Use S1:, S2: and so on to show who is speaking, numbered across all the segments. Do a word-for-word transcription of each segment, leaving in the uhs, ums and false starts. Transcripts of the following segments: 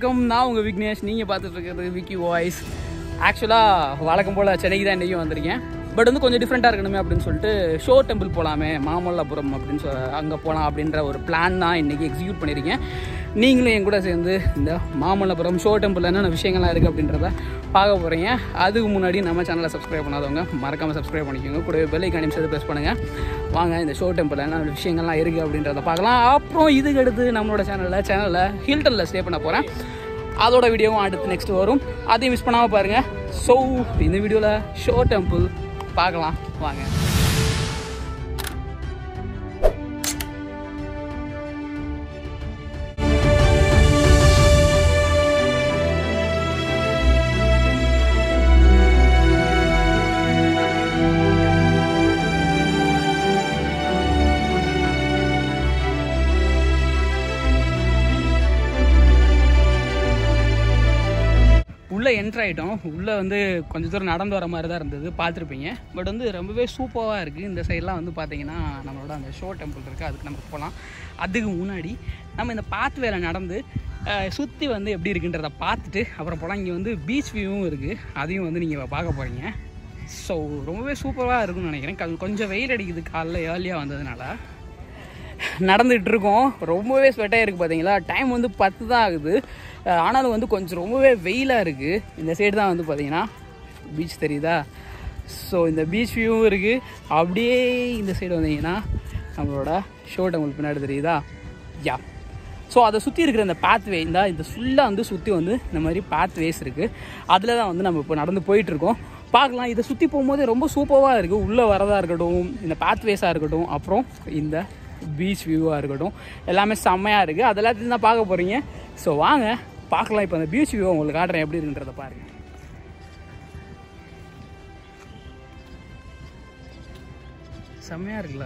S1: வணக்கம், நான் உங்கள் விக்னேஷ். நீங்கள் பார்த்துட்டு இருக்கிறது விக்கி வாய்ஸ். ஆக்சுவலாக வழக்கம் போல் சென்னைக்கு தான் இன்றைக்கும் வந்திருக்கேன். பட் வந்து கொஞ்சம் டிஃப்ரெண்ட்டாக இருக்கணுமே அப்படின்னு சொல்லிட்டு ஷோ டெம்பிள் போகலாமே, மாமல்லபுரம் அப்படின்னு சொல் அங்கே போகலாம் அப்படின்ற ஒரு பிளான் தான் இன்றைக்கி எக்ஸிக்யூட் பண்ணியிருக்கேன். நீங்களும் என் கூட சேர்ந்து இந்த மாமல்லபுரம் ஷோ டெம்பிள் என்னென்ன விஷயங்கள்லாம் இருக்குது அப்படின்றத பார்க்க போகிறீங்க. அதுக்கு முன்னாடி நம்ம சேனலை சப்ஸ்கிரைப் பண்ணாதவங்க மறக்காமல் சப்ஸ்கிரைப் பண்ணிக்கோங்க. கூடவே பெல் ஐக்கானையும் சேர்த்து ப்ரெஸ் பண்ணுங்கள். வாங்க இந்த ஷோ டெம்பிள் என்ன விஷயங்கள்லாம் இருக்குது அப்படின்றத பார்க்கலாம். அப்புறம் இதுக்கு அடுத்து நம்மளோட சேனலில் சேனலில் ஹில்டனில் ஸ்டே பண்ண போகிறேன். அதோட வீடியோவும் அடுத்து நெக்ஸ்ட் வரும். அதையும் மிஸ் பண்ணாமல் பாருங்கள். ஸோ இந்த வீடியோவில் ஷோ டெம்பிள் பார்க்கலாம் வாங்க. உள்ளே என்ட்ரு ஆகிட்டோம். உள்ளே வந்து கொஞ்சம் தூரம் நடந்து வர மாதிரி தான் இருந்தது, பார்த்துருப்பீங்க. பட் வந்து ரொம்பவே சூப்பராக இருக்குது. இந்த சைடெலாம் வந்து பார்த்திங்கன்னா நம்மளோட அந்த ஷோ டெம்பிள் இருக்குது, அதுக்கு நம்ம போகலாம். அதுக்கு முன்னாடி நம்ம இந்த பாத் வேலை நடந்து சுற்றி வந்து எப்படி இருக்குன்றதை பார்த்துட்டு அப்புறம் போகலாம். இங்கே வந்து பீச் வியூவும் இருக்குது, அதையும் வந்து நீங்கள் பார்க்க போகிறீங்க. ஸோ ரொம்பவே சூப்பராக இருக்குன்னு நினைக்கிறேன். கொஞ்சம் வெயில் அடிக்குது, காலைல ஏர்லியாக வந்ததுனால நடந்துகிட்டு இருக்கோம். ரொம்பவே ஸ்வெட்டாக இருக்குது பார்த்தீங்களா. டைம் வந்து பத்து தான் ஆகுது, ஆனாலும் வந்து கொஞ்சம் ரொம்பவே வெயிலாக இருக்குது. இந்த சைடு தான் வந்து பார்த்திங்கன்னா பீச் தெரியுதா. ஸோ இந்த பீச் வியூவும் இருக்குது. அப்படியே இந்த சைடு வந்தீங்கன்னா நம்மளோட ஷோ டெம்பிள் பின்னாடி தெரியுதா. யா ஸோ அதை சுற்றி இருக்கிற இந்த பாத்வே இந்த இந்த ஃபுல்லாக வந்து சுற்றி வந்து இந்த மாதிரி பாத்வேஸ் இருக்குது. அதில் தான் வந்து நம்ம இப்போ நடந்து போயிட்டுருக்கோம். பார்க்கலாம். இதை சுற்றி போகும்போது ரொம்ப சூப்பராக இருக்குது. உள்ளே வரதாக இருக்கட்டும், இந்த பாத்வேஸாக இருக்கட்டும், அப்புறம் இந்த பீச் வியூவாக இருக்கட்டும், எல்லாமே செம்மையாக இருக்குது. அது எல்லாத்தையும் தான் பார்க்க போகிறீங்க. ஸோ வாங்க பார்க்கலாம். இப்போ அந்த பீச் வியூவை உங்களுக்கு காட்டுறேன் எப்படி இருக்குன்றதை பாருங்கள். செம்மையாக இருக்குல்ல.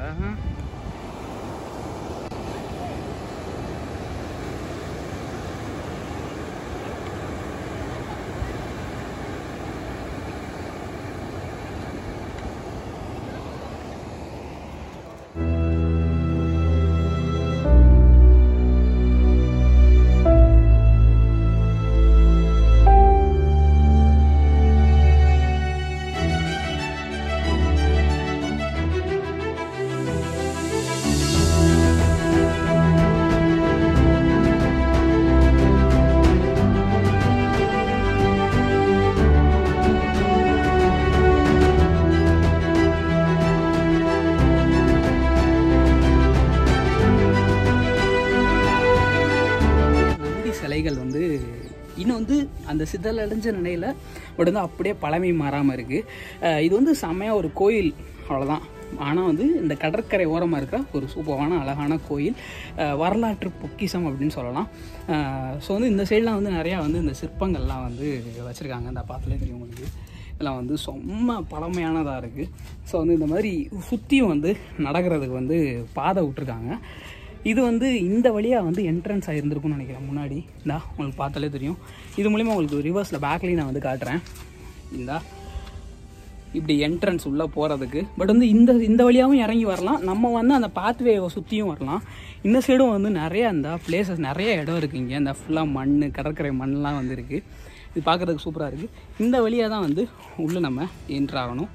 S1: சிலைகள் வந்து இன்னும் வந்து அந்த சிதலடைஞ்ச நிலையில் பட் வந்து அப்படியே பழமை மாறாமல் இருக்குது. இது வந்து செம்மையாக ஒரு கோயில், அவ்வளோதான். ஆனால் வந்து இந்த கடற்கரை ஓரமாக இருக்கிற ஒரு சூப்பரான அழகான கோயில், வரலாற்று பொக்கிஷம் அப்படின்னு சொல்லலாம். ஸோ வந்து இந்த சைடெலாம் வந்து நிறையா வந்து இந்த சிற்பங்கள்லாம் வந்து வச்சுருக்காங்க. இந்த பாத்திலே தெரியும் உங்களுக்கு. இதெல்லாம் வந்து செம்ம பழமையானதாக இருக்குது. ஸோ வந்து இந்த மாதிரி சுற்றியும் வந்து நடக்கிறதுக்கு வந்து பாதை விட்ருக்காங்க. இது வந்து இந்த வழியாக வந்து என்ட்ரன்ஸ் ஆகிருந்துருக்குன்னு நினைக்கிறேன். முன்னாடி இந்தா உங்களுக்கு பார்த்தாலே தெரியும். இது மூலிமா உங்களுக்கு ரிவர்ஸில் பேக்லேயும் நான் வந்து காட்டுறேன். இந்தா இப்படி என்ட்ரன்ஸ் உள்ளே போகிறதுக்கு. பட் வந்து இந்த இந்த வழியாகவும் இறங்கி வரலாம், நம்ம வந்து அந்த பாத்வேவை சுற்றியும் வரலாம். இந்த சைடும் வந்து நிறைய அந்த பிளேசஸ், நிறைய இடம் இருக்குது. இங்கே இந்த ஃபுல்லாக மண், கடற்கரை மண்ணெலாம் வந்து இருக்குது. இது பார்க்குறதுக்கு சூப்பராக இருக்குது. இந்த வழியாக தான் வந்து உள்ளே நம்ம என்ட்ரு ஆகணும்.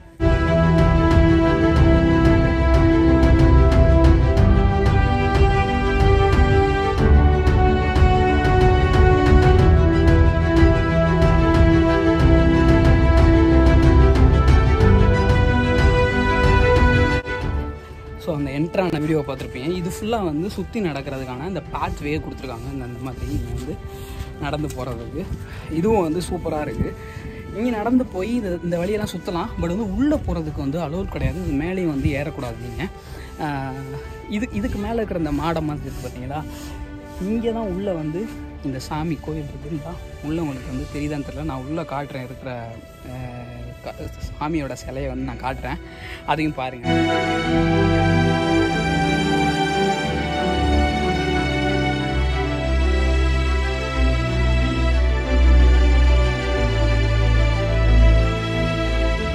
S1: ஸோ அந்த என்ட்ரான வீடியோவை பார்த்துருப்பீங்க. இது ஃபுல்லாக வந்து சுற்றி நடக்கிறதுக்கான இந்த பாத்வே கொடுத்துருக்காங்க. இந்த அந்த மாதிரி நீங்கள் வந்து நடந்து போகிறதுக்கு இதுவும் வந்து சூப்பராக இருக்குது. இங்கே நடந்து போய் இந்த இந்த வழியெல்லாம் சுற்றலாம். பட் வந்து உள்ளே போகிறதுக்கு வந்து அலோவ் கிடையாது. இது மேலேயும் வந்து ஏறக்கூடாது. நீங்கள் இது இதுக்கு மேலே இருக்கிற இந்த மாடம் மாதிரி இருக்குது பார்த்தீங்களா. இங்கே தான் உள்ளே வந்து இந்த சாமி கோயில் இருக்குதுன்னா உள்ளே உங்களுக்கு வந்து தெரியுதான்னு தெரியல. நான் உள்ளே காட்டுறேன், இருக்கிற சாமியோட சிலையை வந்து நான் காட்டுறேன், அதையும் பாருங்கள்.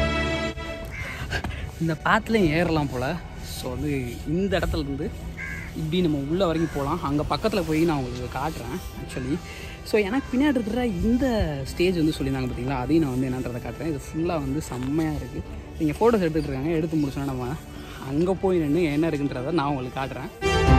S1: இந்த பாத்துலையும் ஏறலாம் போல். ஸோ வந்து இந்த இடத்துலேருந்து இப்படி நம்ம உள்ளே வரைக்கும் போகலாம். அங்கே பக்கத்தில் போய் நான் உங்களுக்கு காட்டுறேன் ஆக்சுவலி. ஸோ எனக்கு பின்னாடி இருக்கிற இந்த ஸ்டேஜ் வந்து சொல்லியிருந்தாங்க பார்த்தீங்களா, அதையும் நான் வந்து என்னன்றதை காட்டுறேன். இது ஃபுல்லாக வந்து செம்மையாக இருக்குது. நீங்கள் ஃபோட்டோஸ் எடுத்துகிட்டு இருக்காங்க, எடுத்து முடிச்சோன்னா நம்ம அங்கே போய் நின்று என்ன இருக்குன்றதை நான் உங்களுக்கு காட்டுறேன்.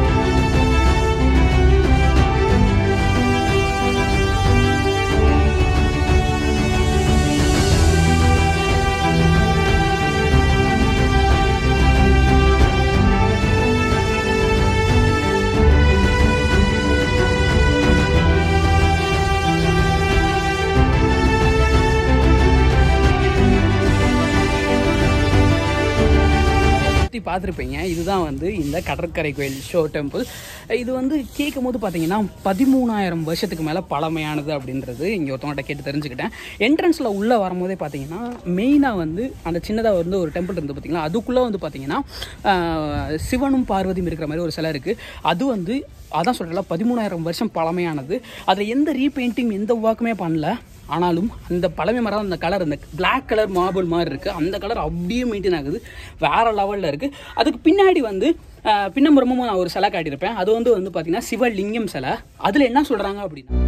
S1: பார்த்துருப்பீங்க. இதுதான் வந்து இந்த கடற்கரை கோயில் ஷோ டெம்பிள். இது வந்து கேட்கும் போது பார்த்தீங்கன்னா பதிமூணாயிரம் வருஷத்துக்கு மேலே பழமையானது அப்படின்றது இங்கே ஒருத்தவங்கள்ட்ட கேட்டு தெரிஞ்சுக்கிட்டேன். என்ட்ரன்ஸில் உள்ளே வரும்போதே பார்த்தீங்கன்னா மெயினாக வந்து அந்த சின்னதாக வந்து ஒரு டெம்பிள் இருந்து பார்த்தீங்களா, அதுக்குள்ளே வந்து பார்த்தீங்கன்னா சிவனும் பார்வதியும் இருக்கிற மாதிரி ஒரு சிலை இருக்குது. அது வந்து அதான் சொல்கிறல பதிமூணாயிரம் வருஷம் பழமையானது. அதில் எந்த ரீபெயிண்டிங் எந்த உருவாக்குமே பண்ணல. ஆனாலும் அந்த பழமை மரம் அந்த கலர் அந்த பிளாக் கலர் மார்பிள் மாதிரி இருக்குது, அந்த கலர் அப்படியே மெயின்டைன் ஆகுது, வேறு லெவலில் இருக்குது. அதுக்கு பின்னாடி வந்து பின்னம்புறமும் நான் ஒரு சிலை காட்டியிருப்பேன். அது வந்து வந்து பார்த்திங்கன்னா சிவலிங்கம் சிலை. அதில் என்ன சொல்கிறாங்க அப்படின்னா,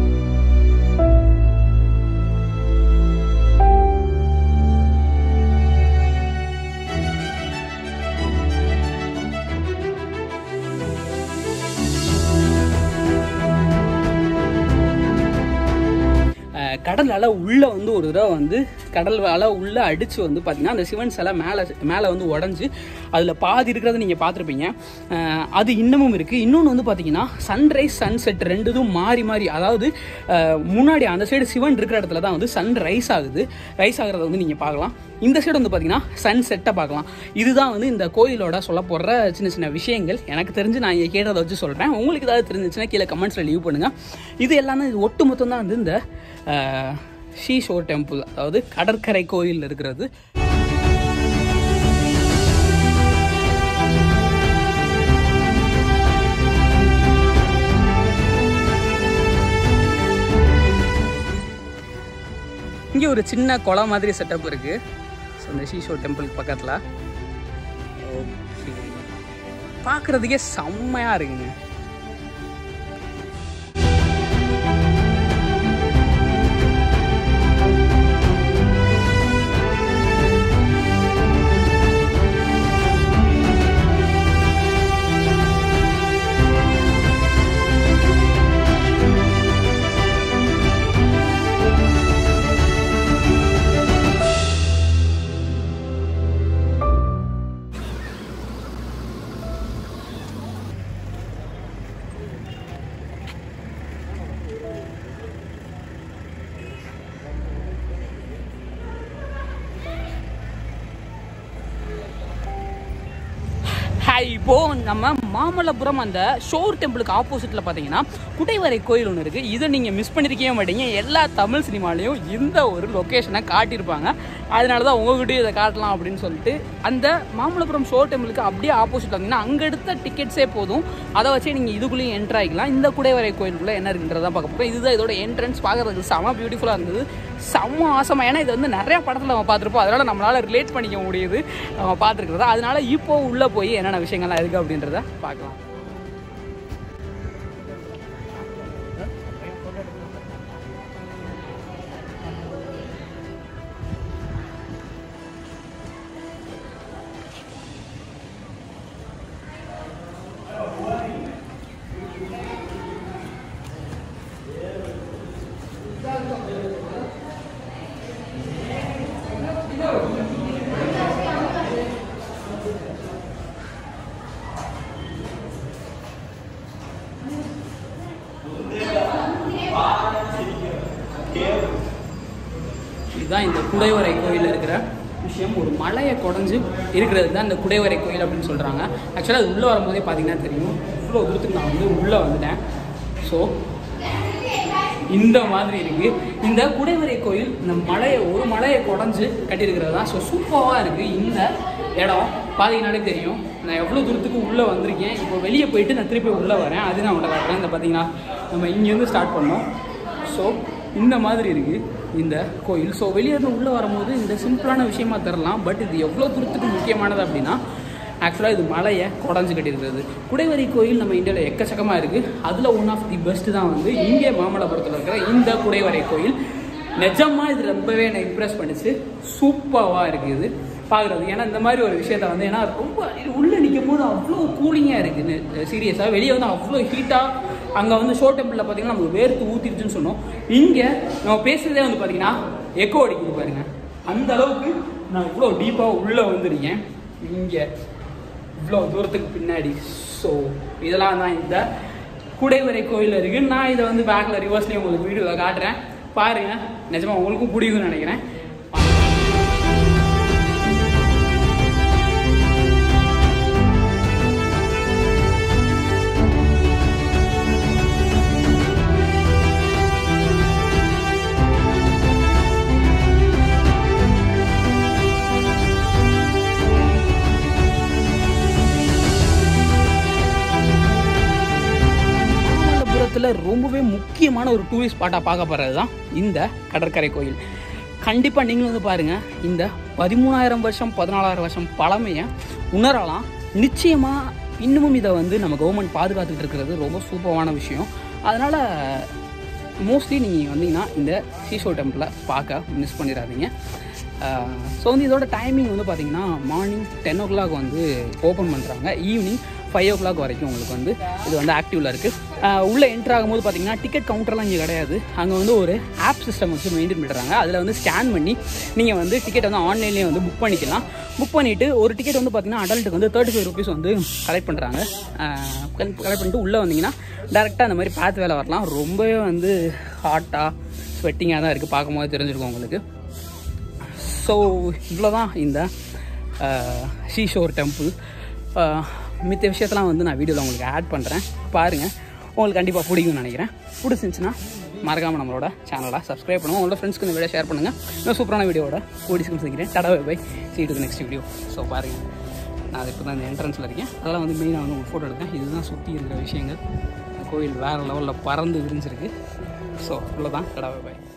S1: கடல் அலை உள்ளே வந்து ஒரு தடவை வந்து கடல் அலை உள்ளே அடித்து வந்து பார்த்திங்கன்னா அந்த சிவன் சிலை மேலே மேலே வந்து உடஞ்சி அதில் பாதி இருக்கிறத நீங்கள் பார்த்துருப்பீங்க. அது இன்னமும் இருக்குது. இன்னொன்று வந்து பார்த்திங்கன்னா சன்ரைஸ் சன்செட் ரெண்டுதும் மாறி மாறி, அதாவது முன்னாடி அந்த சைடு சிவன் இருக்கிற இடத்துல தான் வந்து சன் ரைஸ் ஆகுது. ரைஸ் ஆகிறத வந்து நீங்கள் பார்க்கலாம். இந்த சைடு வந்து பார்த்திங்கன்னா சன் செட்டை பார்க்கலாம். இதுதான் வந்து இந்த கோயிலோட சொல்ல போடுற சின்ன சின்ன விஷயங்கள். எனக்கு தெரிஞ்சு நான் இங்கே கேட்டதை வச்சு சொல்கிறேன். உங்களுக்கு ஏதாவது தெரிஞ்சிச்சுன்னா கீழே கமெண்ட்ஸில் லீவ் பண்ணுங்கள். இது எல்லாமே இது ஒட்டு மொத்தம் தான் வந்து இந்த ஷீ ஷோர் டெம்பிள், அதாவது கடற்கரை கோயில் இருக்கிறது. இங்கே ஒரு சின்ன குளம் மாதிரி செட்டப் இருக்குது. ஸோ இந்த ஷீ ஷோர் டெம்பிளுக்கு பக்கத்தில் ஓகே பார்க்குறதுக்கே செம்மையாக இருக்குங்க. இப்போ நம்ம மாமல்லபுரம் அந்த ஷோர் டெம்பிளுக்கு ஆப்போசிட்டில் பார்த்தீங்கன்னா குடைவரை கோயில் ஒன்று இருக்குது. இதை நீங்கள் மிஸ் பண்ணியிருக்கவே மாட்டீங்க. எல்லா தமிழ் சினிமாலையும் இந்த ஒரு லொக்கேஷனை காட்டியிருப்பாங்க. அதனால தான் உங்கள்கிட்டயும் இதை காட்டலாம் அப்படின்னு சொல்லிட்டு அந்த மாமல்லபுரம் ஷோர் டெம்பிளுக்கு அப்படியே ஆப்போசிட் வந்தீங்கன்னா அங்கே எடுத்த டிக்கெட்ஸே போதும், அதை வச்சே நீங்கள் இதுக்குள்ளேயும் என்ட்ரு ஆகிக்கலாம். இந்த குடைவரை கோயிலுக்குள்ளே என்ன இருக்குன்றதான் பார்க்க போகிறோம். இதுதான் இதோட என்ட்ரன்ஸ். பார்க்குறதுக்கு செம பியூட்டிஃபுல்லாக இருந்தது, செம்ம ஆசமாக. ஏன்னா இது வந்து நிறையா படத்தில் நம்ம பார்த்துருப்போம், அதனால் நம்மளால் ரிலேட் பண்ணிக்க முடியுது நம்ம பார்த்துருக்குறதா. அதனால இப்போ உள்ளே போய் என்னென்ன விஷயங்கள்லாம் இருக்குது அப்படின்றத பார்க்கலாம். இதுதான் இந்த குடைவரை கோயில் இருக்கிற விஷயம். ஒரு மலையை குடஞ்சி இருக்கிறது தான் இந்த குடைவரை கோயில் அப்படின்னு சொல்கிறாங்க. ஆக்சுவலாக அது உள்ளே வரும்போதே பார்த்தீங்கன்னா தெரியும், இவ்வளோ தூரத்துக்கு நான் வந்து உள்ளே வந்துட்டேன். ஸோ இந்த மாதிரி இருக்குது இந்த குடைவரை கோயில். இந்த மலையை ஒரு மலையை குடஞ்சி கட்டியிருக்கிறது தான். ஸோ சூப்பராக இருக்குது இந்த இடம். பார்த்தீங்கன்னாலே தெரியும் நான் எவ்வளோ தூரத்துக்கு உள்ளே வந்திருக்கேன். இப்போ வெளியே போயிட்டு நான் திருப்பி உள்ளே வரேன், அது நான் உங்களை காட்டுறேன். இந்த பார்த்தீங்கன்னா நம்ம இங்கேருந்து ஸ்டார்ட் பண்ணோம். ஸோ இந்த மாதிரி இருக்குது இந்த கோயில். ஸோ வெளியே இருந்து உள்ளே வரும்போது இந்த சிம்பிளான விஷயமா தரலாம், பட் இது எவ்வளோ தூரத்துக்கு முக்கியமானது அப்படின்னா ஆக்சுவலாக இது மலையை குடஞ்சி கட்டியிருக்கிறது. குடைவரை கோயில் நம்ம இந்தியாவில் எக்கச்சக்கமாக இருக்குது. அதில் ஒன் ஆஃப் தி பெஸ்ட்டு தான் வந்து இங்கே மாமல்லபுரத்தில் இருக்கிற இந்த குடைவரை கோயில். நிஜமாக இது ரொம்பவே என்னை இம்ப்ரெஸ் பண்ணிச்சு. சூப்பராக இருக்குது பார்க்குறது. ஏன்னா இந்த மாதிரி ஒரு விஷயத்த வந்து ஏன்னா ரொம்ப உள்ளே நிற்கும் போது அவ்வளோ கூலிங்காக இருக்குது. சீரியஸாக வெளியே வந்து அவ்வளோ ஹீட்டாக. அங்கே வந்து ஷோ டெம்பிளில் பார்த்தீங்கன்னா நமக்கு வேர்த்து ஊற்றிருச்சுன்னு சொன்னோம். இங்கே நம்ம பேசுகிறதே வந்து பார்த்தீங்கன்னா எக்கோ அடிக்குது பாருங்க. அந்த அளவுக்கு நான் இவ்வளோ டீப்பாக உள்ளே வந்துருக்கேன் இங்கே இவ்வளோ தூரத்துக்கு பின்னாடி. ஸோ இதெல்லாம் தான் இந்த குடைவரை கோயில் இருக்குது. நான் இதை வந்து பேக்கில் ரிவர்ஸ்லேயே உங்களுக்கு வீடியோவில் காட்டுறேன் பாருங்கள். நிஜமாக உங்களுக்கும் பிடிக்கும்னு நினைக்கிறேன். ரொம்பவே முக்கியமான ஒரு டூரிஸ்ட் ஸ்பாட்டாக பார்க்க போகிறது தான் இந்த கடற்கரை கோயில். கண்டிப்பாக நீங்களும் வந்து பாருங்கள். இந்த பதிமூணாயிரம் வருஷம் பதினாலாயிரம் வருஷம் பழமையை உணரலாம். நிச்சயமாக இன்னமும் இதை வந்து நம்ம கவர்மெண்ட் பாதுகாத்துக்கிட்டு இருக்கிறது ரொம்ப சூப்பரான விஷயம். அதனால் மோஸ்ட்லி நீங்கள் வந்தீங்கன்னா இந்த சீஷோ டெம்பிளை பார்க்க மிஸ் பண்ணிடாதீங்க. ஸோ வந்து இதோட டைமிங் வந்து பார்த்திங்கன்னா மார்னிங் டென் ஓ கிளாக் வந்து ஓப்பன் பண்ணுறாங்க. ஈவினிங் ஃபைவ் ஓ கிளாக் வரைக்கும் உங்களுக்கு வந்து இது வந்து ஆக்டிவில் இருக்குது. உள்ளே என்ட்ரு ஆகும்போது பார்த்திங்கன்னா டிக்கெட் கவுண்டர்லாம் இங்கே கிடையாது. அங்கே வந்து ஒரு ஆப் சிஸ்டம் வச்சு மெயின்டைன் பண்ணுறாங்க. அதில் வந்து ஸ்கேன் பண்ணி நீங்கள் வந்து டிக்கெட் வந்து ஆன்லைன்லேயே வந்து புக் பண்ணிக்கலாம். புக் பண்ணிவிட்டு ஒரு டிக்கெட் வந்து பார்த்திங்கன்னா அடல்ட்டுக்கு வந்து தேர்ட்டி ஃபைவ் ருபீஸ் வந்து கலெக்ட் பண்ணுறாங்க. கலெக்ட் பண்ணிட்டு உள்ளே வந்தீங்கன்னா டேரெக்டாக அந்த மாதிரி பார்த்து வேலை வரலாம். ரொம்பவே வந்து ஹாட்டாக ஸ்வெட்டிங்காக தான் இருக்குது. பார்க்கும்போது தெரிஞ்சிருக்கும் உங்களுக்கு. ஸோ இவ்வளோ தான் இந்த சீஷோர் டெம்பிள். மித்த விஷயத்தெல்லாம் வந்து நான் வீடியோவில் உங்களுக்கு ஆட் பண்ணுறேன் பாருங்கள். உங்களுக்கு கண்டிப்பாக பிடிக்கும்னு நினைக்கிறேன். பிடிச்சிருந்துச்சுன்னா மறக்காமல் நம்மளோட சேனலை சப்ஸ்கிரைப் பண்ணுவோம். உங்களோட ஃப்ரெண்ட்ஸ்க்கு இந்த வீடியோ ஷேர் பண்ணுங்கள். இன்னும் சூப்பரான வீடியோட கூடி சமைக்கிறேன். Tata bye see to the next video. So பாருங்கள், நான் இப்போ தான் இந்த என்ட்ரன்ஸில் இருக்கேன். அதெல்லாம் வந்து மெயினாக வந்து உங்களுக்கு ஃபோட்டோ எடுத்தேன். இதுதான் சுற்றி இருக்கிற விஷயங்கள். கோயில் வேறு லெவலில் பறந்து விரிஞ்சிருக்கு. ஸோ இவ்வளோ தான். டடா பை.